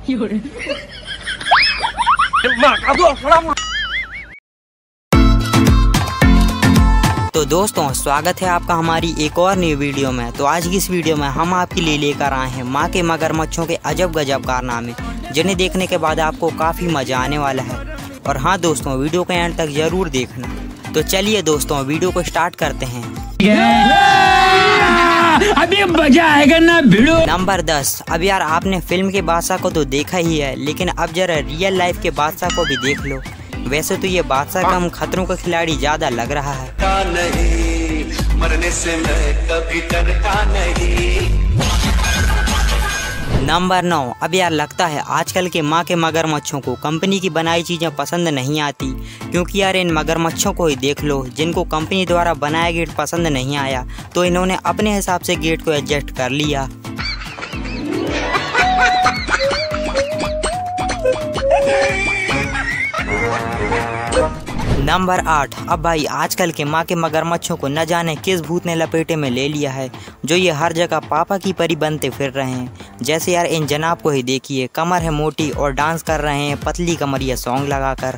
तो दोस्तों स्वागत है आपका हमारी एक और नई वीडियो में। तो आज की इस वीडियो में हम आपके लिए लेकर आए हैं माँ के मगरमच्छों के अजब गजब कारनामे, जिन्हें देखने के बाद आपको काफ़ी मज़ा आने वाला है। और हाँ दोस्तों, वीडियो के एंड तक ज़रूर देखना। तो चलिए दोस्तों वीडियो को स्टार्ट करते हैं। अभी मजा आएगा ना भिड़ो। नंबर 10। अब यार आपने फिल्म के बादशाह को तो देखा ही है, लेकिन अब जरा रियल लाइफ के बादशाह को भी देख लो। वैसे तो ये बादशाह कम खतरों का खिलाड़ी ज्यादा लग रहा है। नहीं, मरने से मैं कभी डरता नहीं। नंबर 9। अब यार लगता है आजकल के माँ के मगरमच्छों को कंपनी की बनाई चीजें पसंद नहीं आती, क्योंकि यार इन मगरमच्छों को ही देख लो, जिनको कंपनी द्वारा बनाया गेट पसंद नहीं आया तो इन्होंने अपने हिसाब से गेट को एडजस्ट कर लिया। नंबर 8। अब भाई आजकल के माँ के मगरमच्छों को न जाने किस भूत ने लपेटे में ले लिया है, जो ये हर जगह पापा की परी बनते फिर रहे हैं। जैसे यार इन जनाब को ही देखिए, कमर है मोटी और डांस कर रहे हैं पतली कमरिया सॉन्ग लगाकर।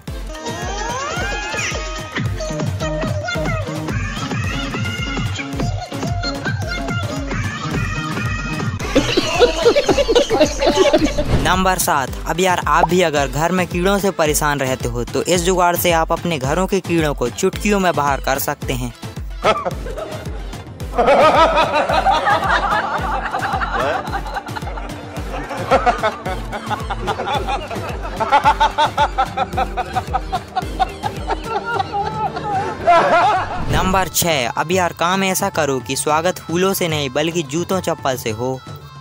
नंबर 7। अब यार आप भी अगर घर में कीड़ों से परेशान रहते हो तो इस जुगाड़ से आप अपने घरों के कीड़ों को चुटकियों में बाहर कर सकते हैं। नंबर 6। अब यार काम ऐसा करो कि स्वागत फूलों से नहीं बल्कि जूतों चप्पल से हो।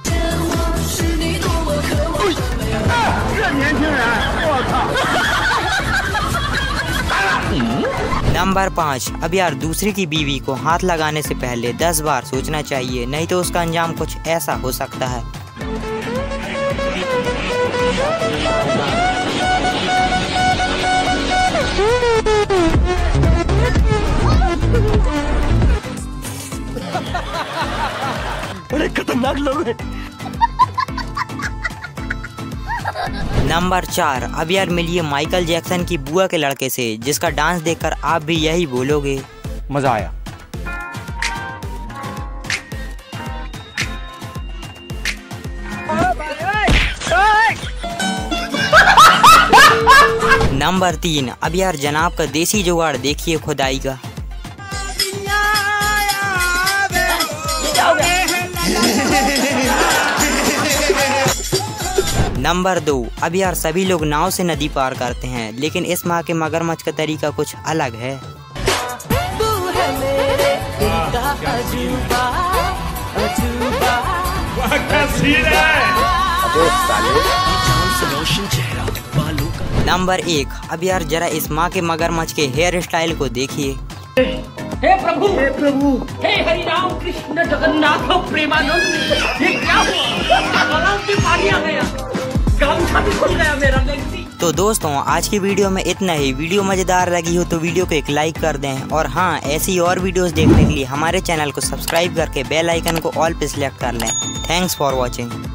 नंबर 5। अब यार दूसरे की बीवी को हाथ लगाने से पहले 10 बार सोचना चाहिए, नहीं तो उसका अंजाम कुछ ऐसा हो सकता है। बड़े खतरनाक लोग हैं। नंबर 4। अब यार मिलिए माइकल जैक्सन की बुआ के लड़के से, जिसका डांस देखकर आप भी यही बोलोगे, मजा आया। नंबर 3। अब यार जनाब का देसी जुगाड़ देखिए खुदाई का। नंबर 2। अब यार सभी लोग नाव से नदी पार करते हैं, लेकिन इस माँ के मगरमच्छ का तरीका कुछ अलग है। नंबर 1। अब यार जरा इस माँ के मगरमच्छ के हेयर स्टाइल को देखिए। हे प्रभु, हे प्रभु, हे हरि राम कृष्ण जगन्नाथ प्रेमानंद, ये क्या हुआ? गला में पानी आ गया, गामछा भी खुल गया मेरा। तो दोस्तों आज की वीडियो में इतना ही। वीडियो मजेदार लगी हो तो वीडियो को एक लाइक कर दें, और हाँ ऐसी और वीडियोस देखने के लिए हमारे चैनल को सब्सक्राइब करके बेल आइकन को ऑल पे सिलेक्ट कर लें। Thanks for watching.